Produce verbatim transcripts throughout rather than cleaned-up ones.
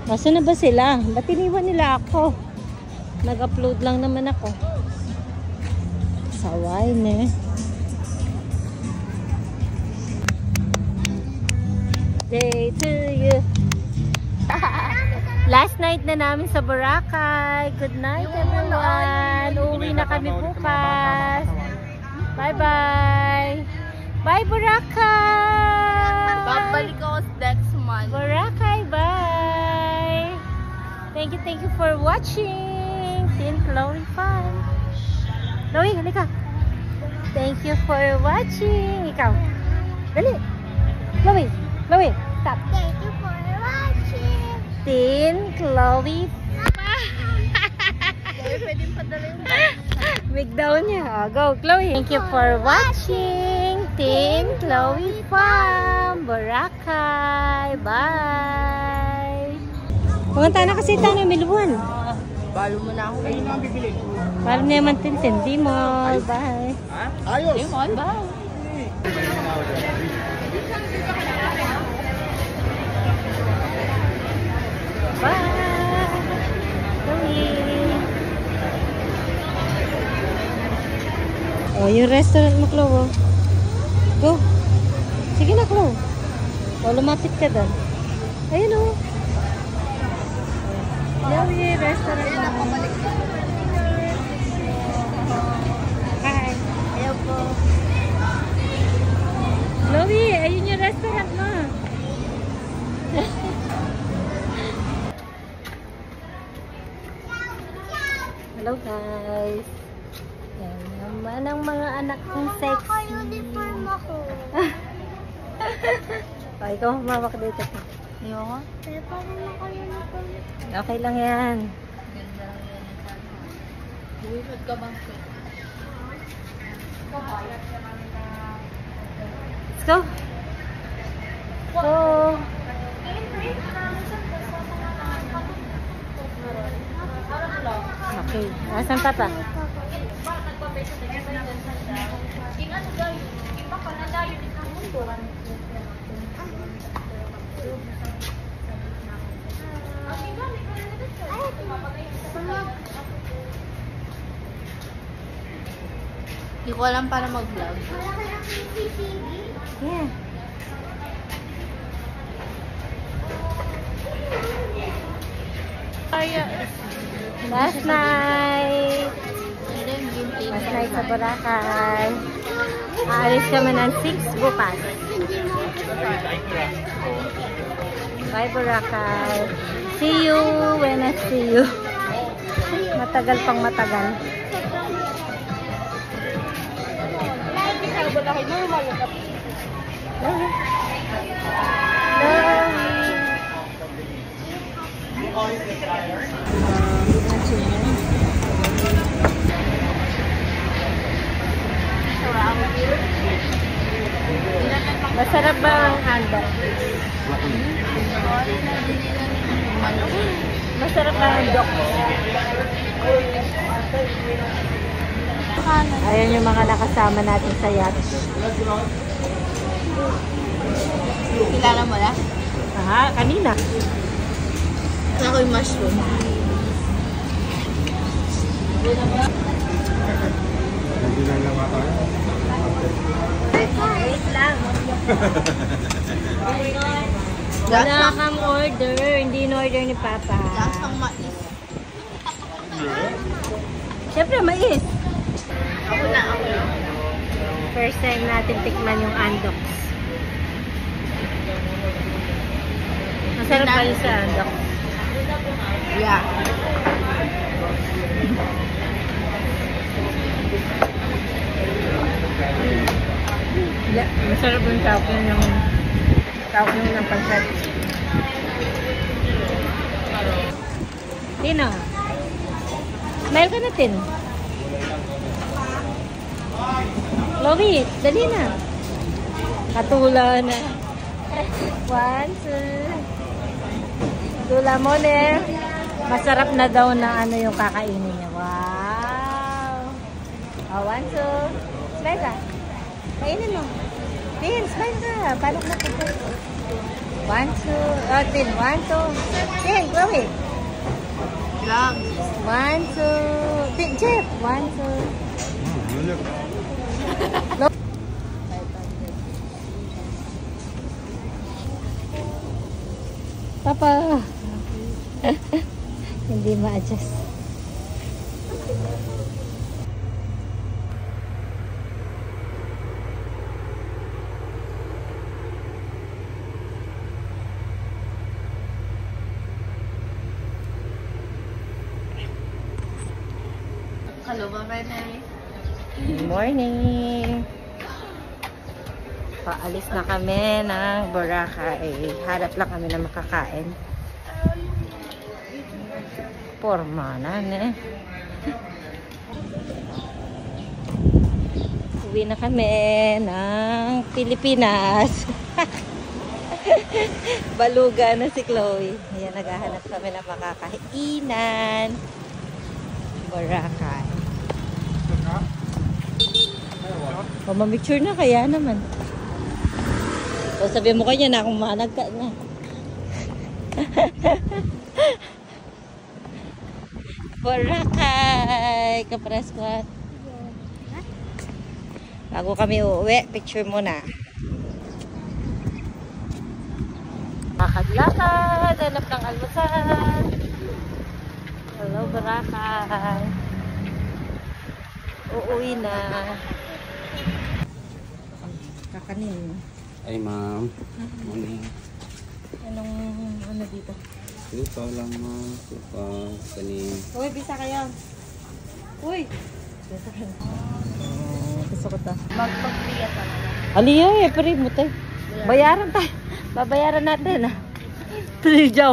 Asa na ba sila? Ba't iniwan nila ako? Nag-upload lang naman ako. Saway ne. Day to you. Last night na namin sa Boracay. Good night everyone. Uuwi na kami bukas. Bye-bye. Bye Boracay. Babalik ako next month. Boracay, bye. Thank you, thank you for watching. Team Chloe Fun. Chloe, halika. Thank you for watching. Ikaw. Dali. Chloe, Chloe, stop. Thank you for watching. Team Chloe Pwedeng padala yung Big down niya. Oh, go, Chloe. Thank you for watching. Team Chloe Farm, Boracay. Bye. Pumunta na kasi tayo ng Miluan. Balo mo na ako. Ayun na ang bibili. Balo na naman Tintin. Dimol. Bye. Ayos. Dimol, bye. Bye. Chloe. Oh, yung restaurant mo, Chloe. Go. Sige na, Chloe. O, lumapit ka doon. Ayun, o. Yan yung restaurant mo. Hi. Ayaw po. Chloe, ayun yung restaurant mo. Hello, guys. Yan naman ang mga anak kong sexy. Naka-uniform ako. O, ikaw humawak dito. Ayoko. Pero parang naka-uniform. Okay lang yan. Ganda lang yan. Buwipad ka bang sweat? Let's go. Go. Okay. Nasaan papa? Hindi ko alam para mag-vlog. Yeah. Last night. Last night sa Boracay. Aalis kami ng six bukas. Bye Boracay. See you when I see you. Matagal pang matagal. Masarap ba ang handa? Masarap ba ang dok? Ayan yung mga nakasama natin sa yacht. Kilala mo na? Aha, kanina. Ako yung mushroom. Wait lang. Wala kang order. Hindi in-order ni Papa. Lasang mais. Siyempre, mais. Ako na, ako na. First time natin tikman yung andox. Masarap pa yun sa andox. Yeah. Yeah, masarap yung tawag yung tawag yung ng pansat. Tino. Smile ka na, Tin. Chloe, dali na. Katula na. One, two. Tula mo, ne. Masarap na daw na ano yung kakainin niya. Wow. Oh, one, two. Smile ka. Kainin mo. Tin, smile ka. Palok na po. One, two. Oh, tin. One, two. Tin, Chloe. Lang. One, two. Tin, Jeff. One, two. Papa. Hindi ma-adjust. Hello, Mama Nay. Good morning. Paalis na kami ng Boracay. Harap lang kami na makakain. Porma na, ne? Uwi na kami ng Pilipinas. Baluga na si Chloe. Ayan, naghahanap kami ng makakainan. Boracay. O, mamicture na kaya naman. O, sabi mo kanya na kung manag ka na. Boracay! Kapraskwat. Bago kami uuwi, picture muna. Lakad-lakad, hanap ng almusal. Hello, Boracay. Uuwi na. Kakanin. Ay, ma'am. Morning. Anong ano dito? Dito lang, ma'am. Supa, kanin. Uy, bisa kayo. Uy! Bisa kayo. Oh, gusto ko ta. Magpagpiyat na lang. Aliyo, eh, pari mo tayo. Bayaran tayo. Babayaran natin, ah. Free jaw.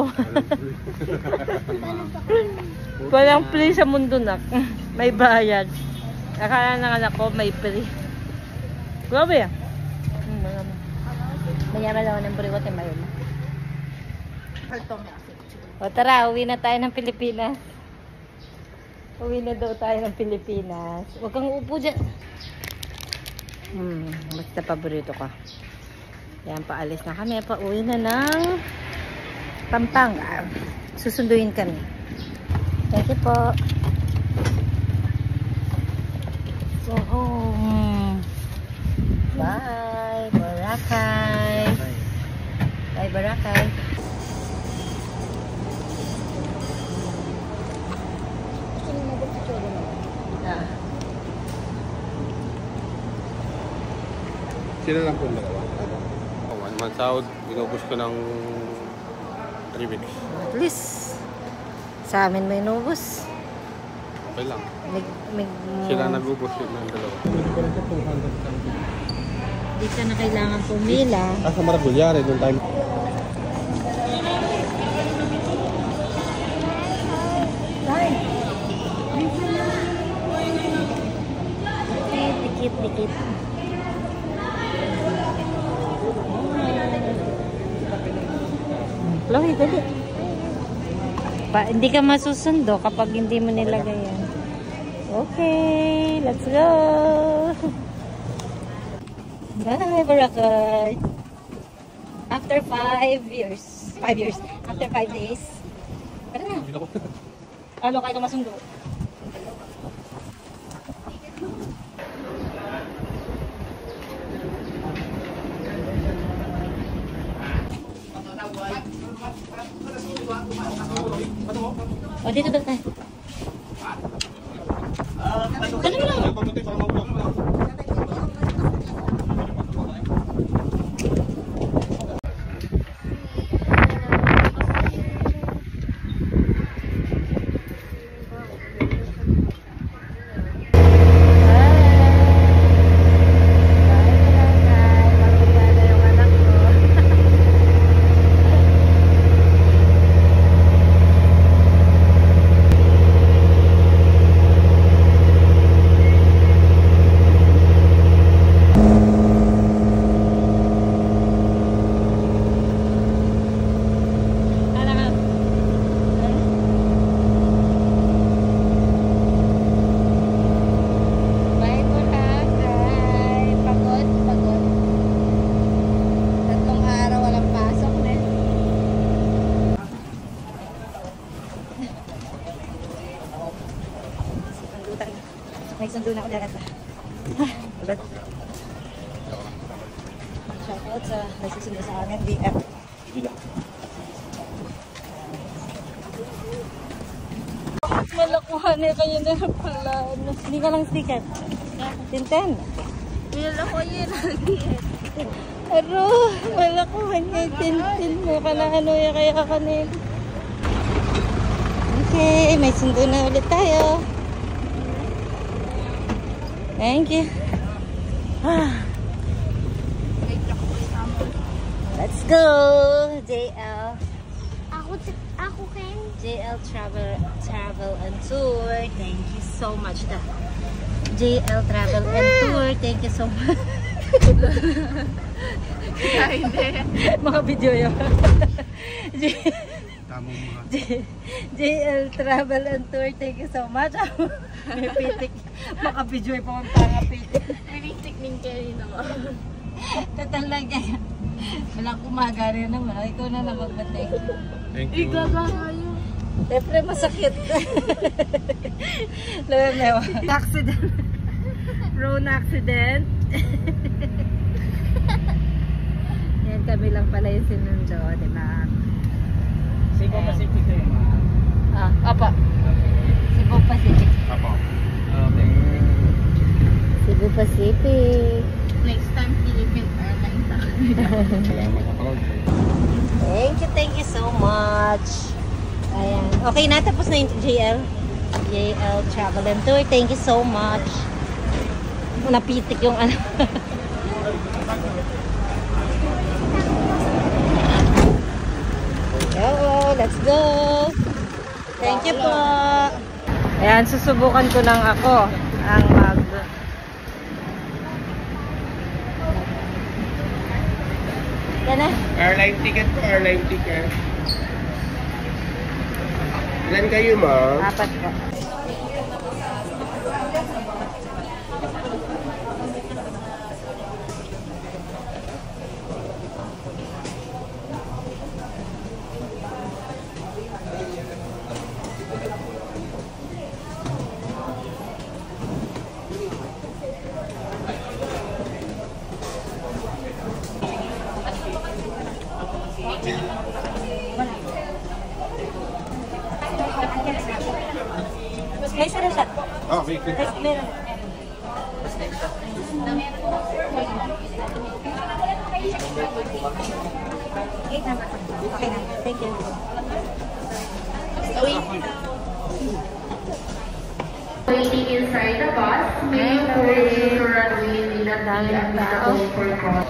Walang free sa mundo na. May bayad. Akala ng anak ko, may free. Grabe, ah. Hmm, mayaman. Mayaman lang ng burigot, eh, mayaman. Hartong na. O tara, uwi na tayo ng Pilipinas. Uwi na daw tayo ng Pilipinas. Huwag kang upo dyan. Hmm, basta paborito ka. Yan, paalis na kami. Pauwi na ng Pampanga. Susunduin kami. Thank you po. So, home. Bye, Boracay. Bye, Boracay. Ah. Sila lang po dalawa. Oh, one month out, binubus ko ng three weeks. At least, sa amin may nubos. Okay lang. Mig, mig, Sila nag-ubos yun ng dalawa. Di ka na kailangan pumila. Ah, sa Maragulyari, doon time. Dikit, dikit. Chloe, dali. Pa, hindi ka masusundo kapag hindi mo nilagay yan. Okay, let's go. Bye, Boracay. After five years. Five years. After five days. Tara na. Ano kayo masundo? O, dito daw tayo. Ano mo lang? May sundo na ako dagat ba? Ulit. Shoutout sa nagsusundo sa amin, D F. Malakuhan eh, kaya na pala. Hindi ka lang sticker. Tinten. Nilako yun lagi eh. Aro, malakuhan niya. Tinten mo ka na ano ya kaya kanil. Okay, may sundo na ulit tayo. Thank you. Ah. Let's go, J L. Ako, ako Ken. J L Travel Travel and Tour. Thank you so much. Da. J L Travel and Tour. Thank you so much. Kaya hindi. Mga video yun. J J J L Travel and Tour. Thank you so much. May pitik. Maka-video pa ang panga-pitik. Pinitik ning Kenny naman. Total lang kaya. Walang kumaga rin naman. Ikaw na lang magbating. Thank you. Igaga kayo. Siyempre masakit. Lawa mewa. Accident. Road accident. Yan kami lang pala yung sinundo, di ba? Cebu Pacific kayo, ma'am. Ah, apa. Cebu Pacific. Apo. Okay. Cebu Pacific. Next time, Philippine Airlines ako. Salamat sa cloud. Thank you, thank you so much. Ayan. Okay na, tapos na yung J L. J L Travel and Tour. Thank you so much. Napitik yung ano. Yo, let's go. Thank you po. Ayan, susubukan ko lang ako ang mag... Yan na. Airline ticket po, airline ticket. Ilan kayo, ma'am? Apat po. May isa na siya. Oh, wait, wait. May- Meron. Okay na. Okay na. Thank you. Waiting inside the bus, may forward to runway will not be applicable for cross.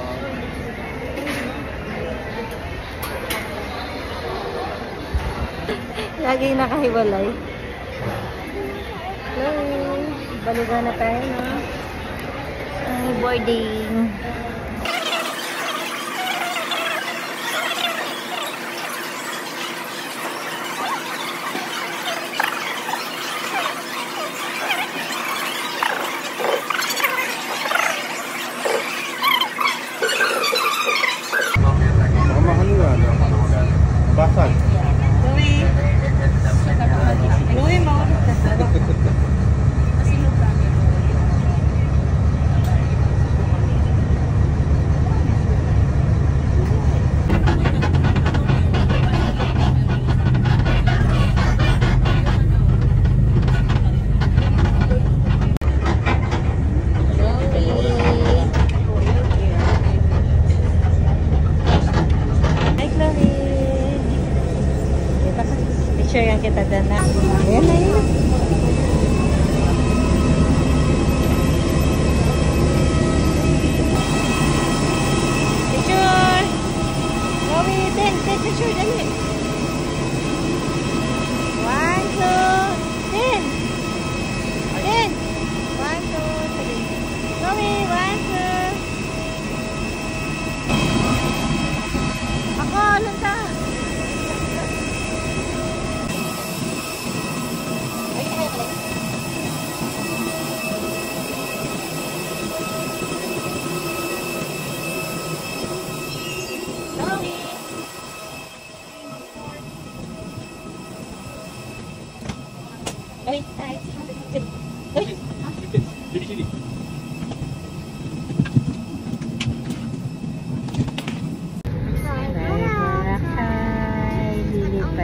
Laging nakahiwalay. Hello. Baliga na tayo, no? Ay, boarding. Baka mahal nga. Basan. Louie. Louie mo. Picture yang kita dana. Ayan na yun. Picture! Chloe, ten, ten picture, dali. One, two, ten. Ten. One, two, three. Chloe, one, two. Ako, lunta. Ay, ay. Ay.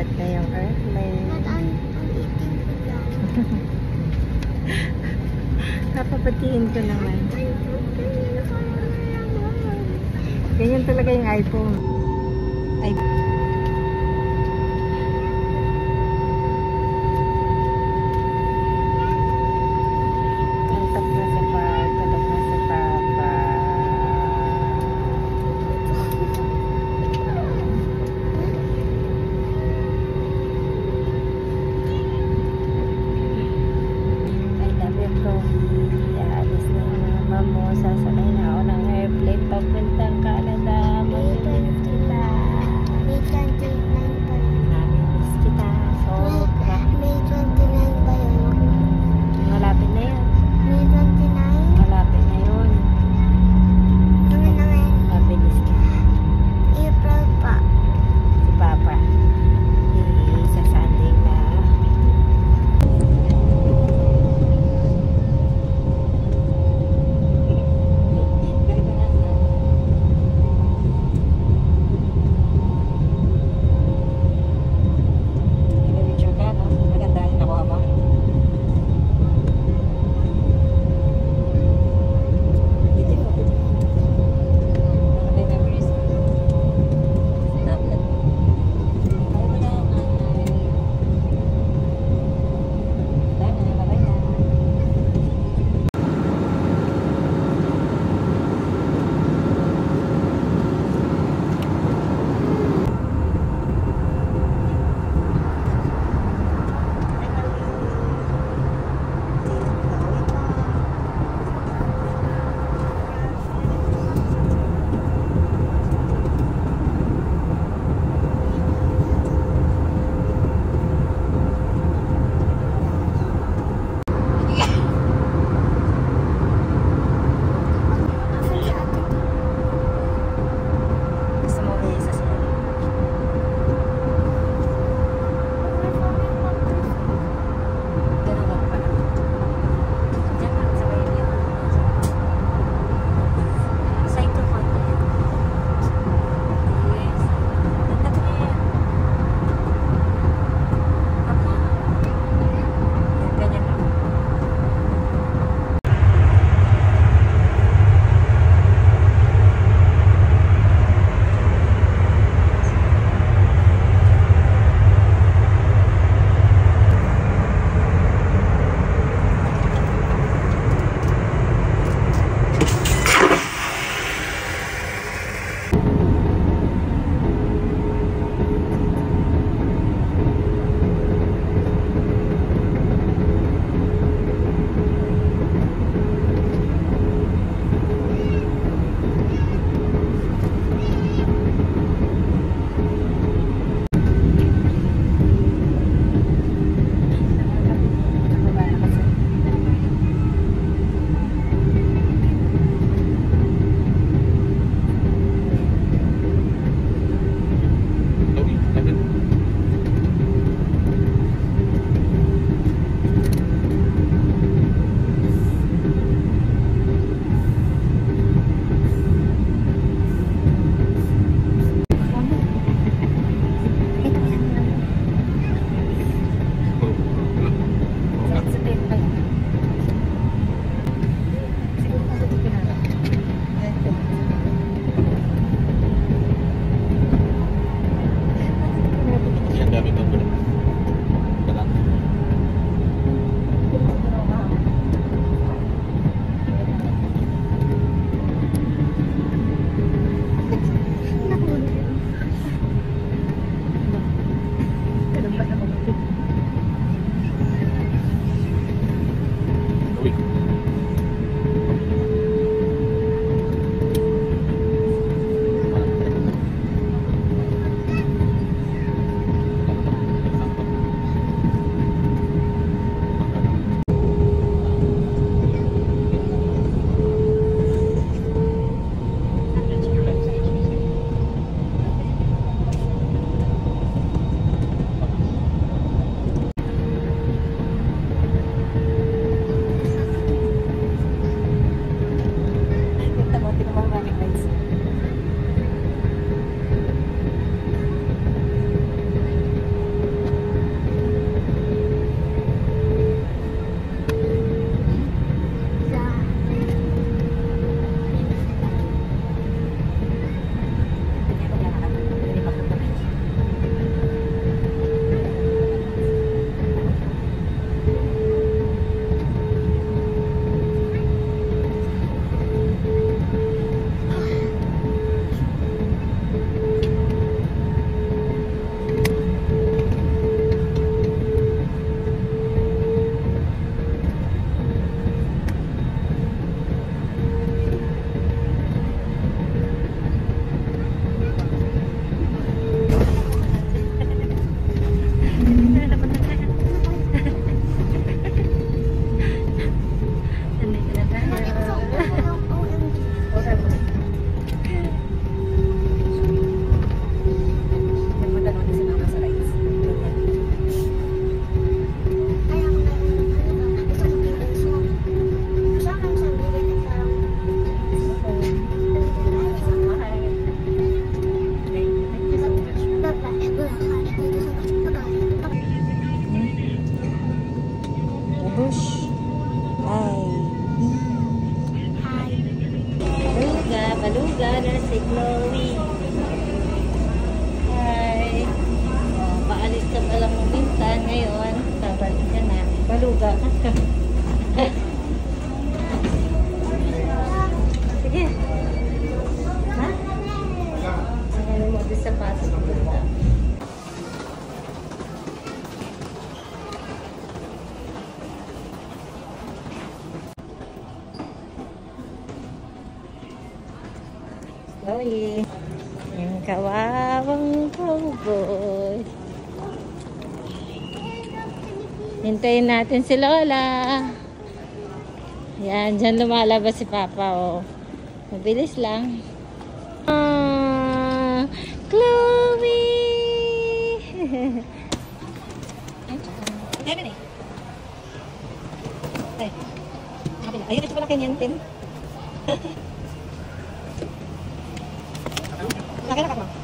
Start na yung airplane. Napapatiin ko naman. Ganyan talaga yung iPhone. Ay Antok na si Papa. Tulog na si Papa. I love you, Chloe. Aalis na yung mga mamo. Sasakay na ako ng airplane papuntang Canada. Mag-ingat kita. Bangga ka. Sige. Ha? Ano mo di sapatos mo ba? Slowly. Yung kawawang cowboy. Hintayin natin si Lola. Yan, dyan lumalabas si Papa, oh. Mabilis lang. Ah, Chloe! Ay, ay, ay. Ayun, ito pala kanyantin. Laki na ka mo.